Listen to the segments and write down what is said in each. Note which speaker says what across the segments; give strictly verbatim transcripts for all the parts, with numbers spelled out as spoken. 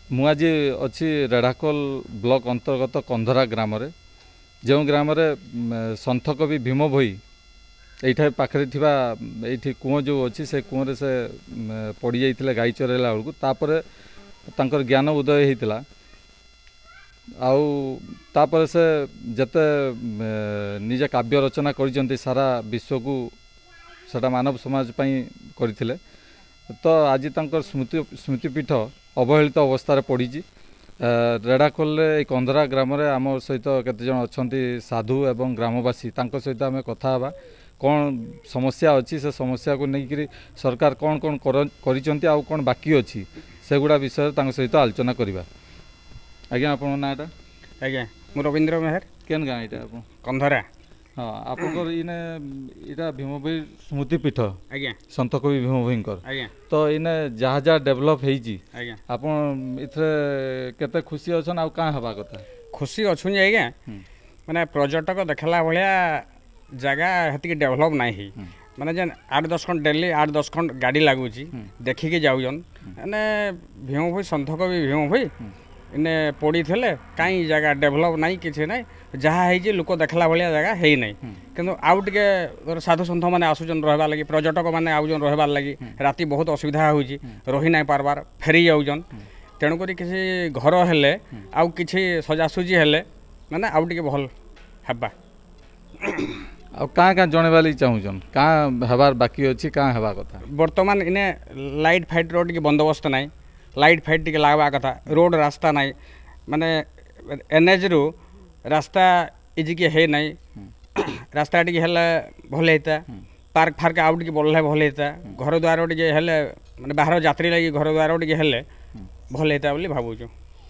Speaker 1: मु आज अच्छी रेढ़ाकोल ब्लॉक अंतर्गत कंधरा ग्राम जो ग्राम सन्थ कवि भीम भोई ये पाखे ये कूह जो अच्छी से कूह से पड़ जाते गाई चरैला बेलू तापर तांकर ज्ञान उदय होता आउे से जते निजे काव्य रचना कर सारा विश्व को सारा मानव समाज करते तो आज तंकर स्मृति स्मृतिपीठ अवहेलित अवस्था पड़ी रेढ़ाखोल कंधरा ग्राम आम सहित केते जन अच्छा साधु एवं ग्रामवासी तांको सहित आम कथा हवा कौन समस्या अच्छी से समस्या को लेकिन सरकार कौन कौन कर कौन बाकी अच्छी से गुड़ा विषय सहित आलोचना करवा। आज्ञा आप नाटा
Speaker 2: आज्ञा मु रवींद्र मेहर
Speaker 1: केन गाँ यहाँ
Speaker 2: कंधरा
Speaker 1: हाँ आप इने इटा भीम भोई स्मृतिपीठ
Speaker 2: आज्ञा
Speaker 1: सन्थ कवि भीम भोईकर
Speaker 2: आज्ञा
Speaker 1: तो इने जहाँ जहाँ डेभलप होती
Speaker 2: आज्ञा
Speaker 1: आपन इथे केते खुशी अछन आ का हवा कथा
Speaker 2: खुशी अच्छु आज्ञा माने पर्यटक देखला भाया जगह हेतिक डेभलप नहीं माने जेन आठ दस खंड डेली आठ दस खंड गाड़ी लगुच देखिकी जाऊन मैंने भीम भोई सन्थ कवि भीम भोई इने पड़ी थे कहीं जगह डेभलप नहीं किसी ना जहाँ है लोक देखला भाया जगह है नहीं किंतु आउ टे साधु सन्थ मैंने आसुचन रहा लगी पर्यटक मैंने आउन रहा लगी राति बहुत असुविधा हो रही ना पार्बार फेरी जाऊन तेणुक किसी घर हेले आउ किसी सजासुजी हेले मैंने आउ टे भल हेबा
Speaker 1: आ कहाँ कहाँ जनवा लगी चाहून कहाँ हबार बाकी अच्छी कहाँ हवा कथा
Speaker 2: बर्तमान इने लाइट फाइट रो टे बंदोबस्त नाई लाइट फाइट टी लगवा कथा रोड रास्ता नाई माने एनएच रु रास्ता इजिके है नाई रास्ता टी हेले भल होता पार्क फार्क आउ टी बढ़ले भल होता घर द्वार टी हेले माने बाहर यात्री लगी घर द्वार टी हेले भल होता बोली भावुछु।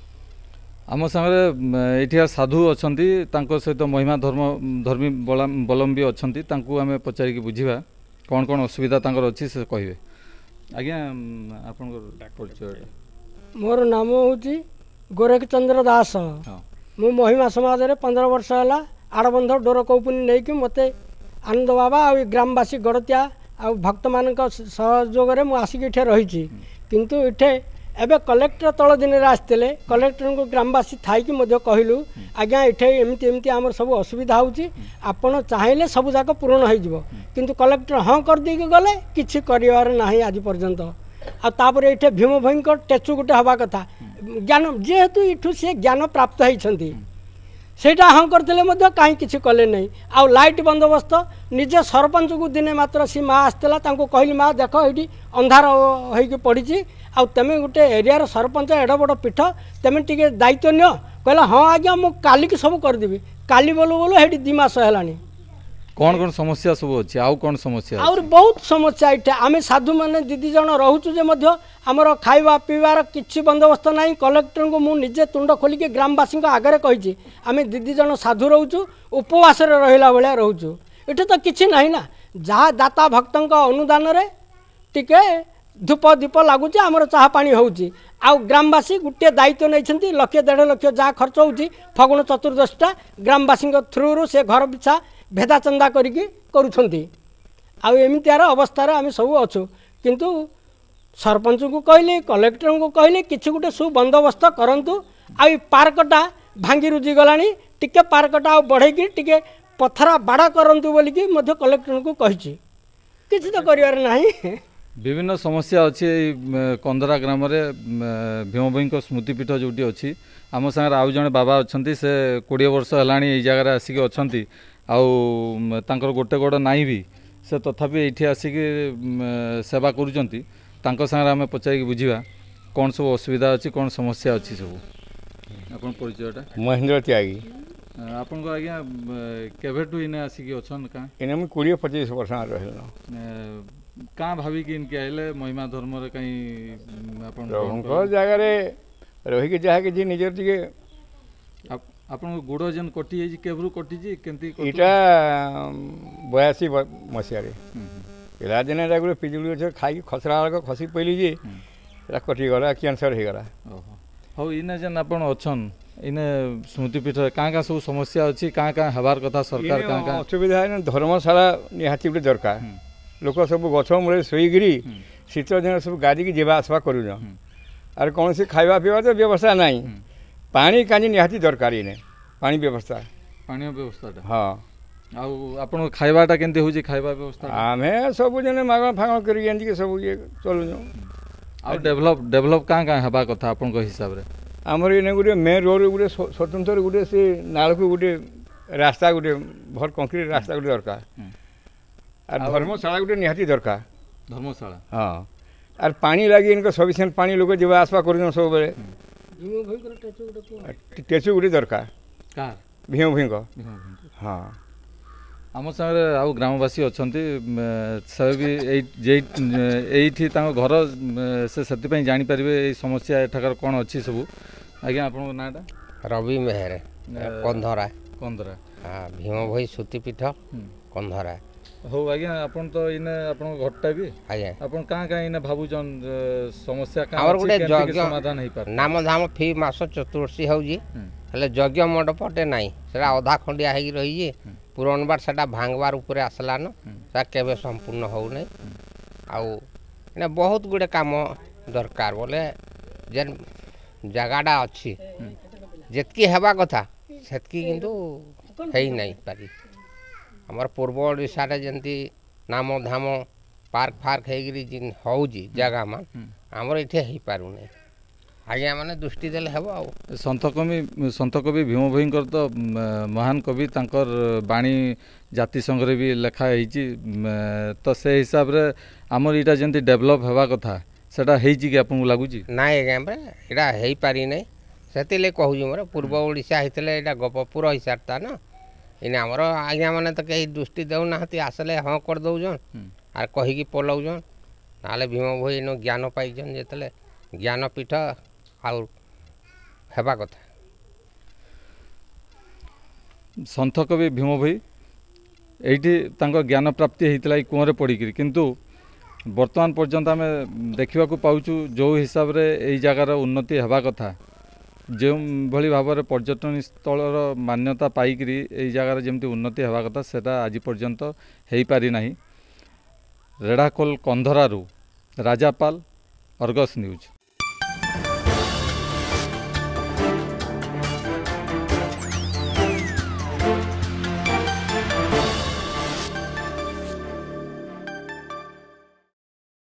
Speaker 1: आम सामने ये साधु अच्छा सहित महिमा धर्म धर्मी बलम्बी अच्छा आम पचारिक बुझा कौन कौन असुविधा अच्छी से कहे। आज्ञा आप परिचय
Speaker 3: मोर नाम हूँ गोरख चंद्र दास मु महिमा समाज रे पंद्रह वर्ष है आड़बंध डोर कौपुनी नहीं कि मत आनंद बाबा आ ग्रामवासी गड़तिया आ भक्त मान सहयोग में आसिक रही किंतु इठे एबे कलेक्टर तल दिन आसते कलेक्टर को ग्रामवासी थी कहलु आज्ञा इठे एमती एमती आमर सब असुविधा होची आपण चाहिए सब जाक पूरण हो किंतु कलेक्टर हाँ कर दे गले किछि करिवार नाही आज पर्यंत आपर ये भीम भोई टेचु गोटे हवा कथा ज्ञान जेहेतु इठू सी ज्ञान प्राप्त होती सेटा हाँ करते कहीं किसी कले नहीं आउ लाइट बंदोबस्त निजे सरपंच को दिने मात्र सी माँ आसला कहली माँ देख ये अंधार हो पड़ी आउ तेमे गोटे एरिया सरपंच एड बड़ पीठ तेमे टिके दायित्व नियो कहला हाँ आज्ञा मु काली की सब करदेवी काली बोलो बोलो हेटी दी मास है
Speaker 1: कौन कौन समस्या सब अच्छी आउ कौन समस्या
Speaker 3: और बहुत समस्या इटे आम साधु मैंने दीदी जन रोचु आमर खावा पीवार किसी बंदोबस्त ना कलेक्टर को मुझे तुंड खोलिक ग्रामवासी आगे कही आम दीदी जन साधु रोचु उपवास रहा भाया रोचु इटे तो किसी ना ना जहाँ दाता भक्त अनुदान टिके धूप दीप लगुच आमर चाह पानी होउची आउ ग्रामवासी गोटे दायित्व नहीं लक्षे डेढ़ लक्ष जहाँ खर्च होउची फगुण चतुर्दशटा ग्रामवासी थ्रु से घर पिछा भेदा चंदा करिकी करुछंती आउ एमतीर अवस्था आम सब अच्छु किंतु सरपंच को कहले कलेक्टर को कहले किसी गोटे सुबंदोबस्त करंतु आ पार्कटा भांगी रुजी गलानी टिके पार्कटा बढ़ेकी टिके पथरा बाड़ा करंतु बोलिकी मध्य कलेक्टर को कहिछि किछि तो करिवार नाही।
Speaker 1: विभिन्न समस्या अच्छी कंधरा ग्राम भीम भोई स्मृतिपीठ जोटी अच्छी आम सागर आउ जड़े बाबा अच्छा से कोड़े वर्ष है जगार आसिक अच्छा आउर गोटे गोड़ नाई भी से तथापि ये आसिक सेवा कर आम पचारिक बुझा कौन सब असुविधा अच्छी कौन समस्या अच्छी सब आप परिचयटा
Speaker 4: महेंद्र त्यागी
Speaker 1: आपन आज्ञा केभेटू इने आसिक अच्छा क्या
Speaker 4: इने मुझे कोड़े पचीस वर्ष रहा
Speaker 1: कहाँ भाविक इनके आइले महिमा धर्म रे कहीं
Speaker 4: जगार रही जहाँ कि निजर टे
Speaker 1: आपन गोड़ जेन कटि जाइए केब्रु कटि केमती
Speaker 4: इटा बयासी मसीह पिला दिने गोटे पिजुली गछ खाई खसरा बेलक खसी पड़ी जे कटिगला कैंसर हो गला
Speaker 1: हाँ इने जेन आप अच्छन इने स्मृतिपीठ कहाँ कहाँ सब समस्या अच्छी कहाँ कहाँ हबार कथा सरकार कहाँ कहाँ
Speaker 4: असुविधा है धर्मशाला निहाती गोटे दरकार लोक सब गछ मूल शोकरी शीत दिन सब गाड़ी की जावा आसवा कर आर कौन सी खाଇବା ପିଇବା ତ ବ୍ୟବସ୍ଥା ନାହିଁ ପାଣି କାନି ନିହାତି ଦରକାର ଇନେ ପାଣି ବ୍ୟବସ୍ଥା
Speaker 1: ପାଣି ବ୍ୟବସ୍ଥାଟା
Speaker 4: ହଁ
Speaker 1: ଆଉ ଆପଣଙ୍କ ଖାଇବାଟା କେମିତି ହେଉଛି ଖାଇବା ବ୍ୟବସ୍ଥା
Speaker 4: ଆମେ ସବୁ ଜଣେ ମାଗଣା ଫାଗଣ କରିକି ଏମିତିକି ସବୁ ଇଏ ଚଲୁଛୁ
Speaker 1: ଆଉ ଡେଭଲପ୍ ଡେଭଲପ୍ କାଁ କାଁ ହେବା କଥା ଆପଣଙ୍କ ହିସାବରେ
Speaker 4: ଆମର ଏନେ ଗୋଟେ ମେନ୍ ରୋଡ଼ ଗୋଟେ ସ୍ୱତନ୍ତ୍ର ଗୋଟେ ସେ ନାଳକୁ ଗୋଟେ ରାସ୍ତା ଗୋଟେ ଭଲ କଂକ୍ରିଟ ରାସ୍ତା ଗୋଟେ ଦରକାର আর ধর্মশালা গোটে নিহাতি দরকার
Speaker 1: ধর্মশালা
Speaker 4: হ্যাঁ আর পানি লাগি ইনক সফিসিয়েন্ট পানি লোক যা আসবা করুন সবুলে টেচু গোটে দরকার
Speaker 1: কার
Speaker 4: ভীম ভীঙ্ক হ্যাঁ
Speaker 1: ଆମ ସାଙ୍ଗରେ ଆଉ ଗ୍ରାମବାସୀ ଅଛନ୍ତି ସେ ବି ଏଇ ଏଇଠି ତାଙ୍କ ଘର ସେ ସେଥିପାଇଁ ଜାଣିପାରିବେ ଏଇ ସମସ୍ୟା ଏଠାକାର କ'ଣ ଅଛି ସବୁ ଆଜ୍ଞା ଆପଣଙ୍କ ନାଁଟା
Speaker 5: ରବି ମେହେର କନ୍ଧରା
Speaker 1: କନ୍ଧରା
Speaker 5: ହଁ ଭୀମ ଭୋଇ ସୁତିପୀଠ କନ୍ଧରା
Speaker 1: ହଉ ଆଜ୍ଞା ଆପଣ ତ ଇନେ ଆପଣଙ୍କ ଘରଟା ବି
Speaker 5: ଆଜ୍ଞା
Speaker 1: ଆପଣ କାଁ କାଁ ଇନେ ଭାବୁଛନ୍ ସମସ୍ୟା କାଁ
Speaker 5: ଆମର ଗୋଟେ ଯଜ୍ଞ
Speaker 1: ସମାଧାନ ହେଇପାରେ
Speaker 5: ନାମ ଧାମ ଫି ମାସ ଚତୁର୍ଥୀ ହେଉଛି ହେଲେ ଯଜ୍ଞ ମଣ୍ଡପଟେ ନାହିଁ ସେଟା ଅଧା ଖଣ୍ଡିଆ ହେଇକି ରହିଛି ପୁରନବାର ସେଟା ଭାଙ୍ଗବାର ଉପରେ ଆସିଲାନ ସେଟା କେବେ ସମ୍ପୂର୍ଣ୍ଣ ହେଉନାହିଁ ଆଉ ଏଇନା ବହୁତ ଗୁଡ଼ିଏ କାମ ଦରକାର ବୋଲେ ଯେନ୍ ଜାଗାଟା ଅଛି ଯେତିକି ହେବା କଥା ସେତିକି କିନ୍ତୁ ହେଇନାହିଁ ପାରି ଆମର ପୂର୍ବ ଓଡ଼ିଶାରେ ଯେମିତି ନାମ ଧାମ ପାର୍କ ଫାର୍କ ହେଇକିରି ଯେନ୍ ହେଉଛି ଜାଗା ମାନ ଆମର ଏଠି ହେଇପାରୁନାହିଁ ଆଜ୍ଞା ମାନେ ଦୃଷ୍ଟି ଦେଲେ ହେବ ଆଉ
Speaker 1: ସନ୍ଥ କବି ସନ୍ଥ କବି ଭୀମ ଭୋଇଙ୍କର ତ ମହାନ କବି ତାଙ୍କର ବାଣୀ ଜାତିସଂଘରେ ବି ଲେଖା ହେଇଛି ତ ସେ ହିସାବରେ ଆମର ଏଇଟା ଯେମିତି ଡେଭଲପ୍ ହେବା କଥା ସେଟା ହେଇଛି କି ଆପଣଙ୍କୁ ଲାଗୁଛି
Speaker 5: ନାଇଁ ଆଜ୍ଞା ପରେ ଏଇଟା ହେଇପାରିନାହିଁ ସେଥିଲାଗି କହୁଛି ମୋର ପୂର୍ବ ଓଡ଼ିଶା ହେଇଥିଲେ ଏଇଟା ଗପପୁର ହେଇସାରତା ନା ଏଇନେ ଆମର ଆଜ୍ଞା ମାନେ ତ କେହି ଦୃଷ୍ଟି ଦେଉନାହାନ୍ତି ଆସିଲେ ହଁ କରିଦେଉଛନ୍ ଆର୍ କହିକି ପଲାଉଛନ୍ ନହେଲେ ଭୀମ ଭୋଇ ଇନ ଜ୍ଞାନ ପାଇଛନ୍ ଯେତେବେଳେ ଜ୍ଞାନପୀଠ ଆଉ ହେବା କଥା
Speaker 1: ସନ୍ଥ କବି ଭୀମ ଭୋଇ ଏଇଠି ତାଙ୍କ ଜ୍ଞାନ ପ୍ରାପ୍ତି ହେଇଥିଲା ଏଇ କୂଅରେ ପଡ଼ିକିରି କିନ୍ତୁ ବର୍ତ୍ତମାନ ପର୍ଯ୍ୟନ୍ତ ଆମେ ଦେଖିବାକୁ ପାଉଛୁ ଯେଉଁ ହିସାବରେ ଏଇ ଜାଗାର ଉନ୍ନତି ହେବା କଥା ଯେଉଁଭଳି ଭାବରେ ପର୍ଯ୍ୟଟନ ସ୍ଥଳର ମାନ୍ୟତା ପାଇକିରି ଏଇ ଜାଗାରେ ଯେମିତି ଉନ୍ନତି ହେବା କଥା ସେଟା ଆଜି ପର୍ଯ୍ୟନ୍ତ ହେଇପାରି ନାହିଁ ରେଢ଼ାଖୋଲ କନ୍ଧରାରୁ ରାଜାପାଲ ଅର୍ଗସ୍ ନ୍ୟୁଜ୍।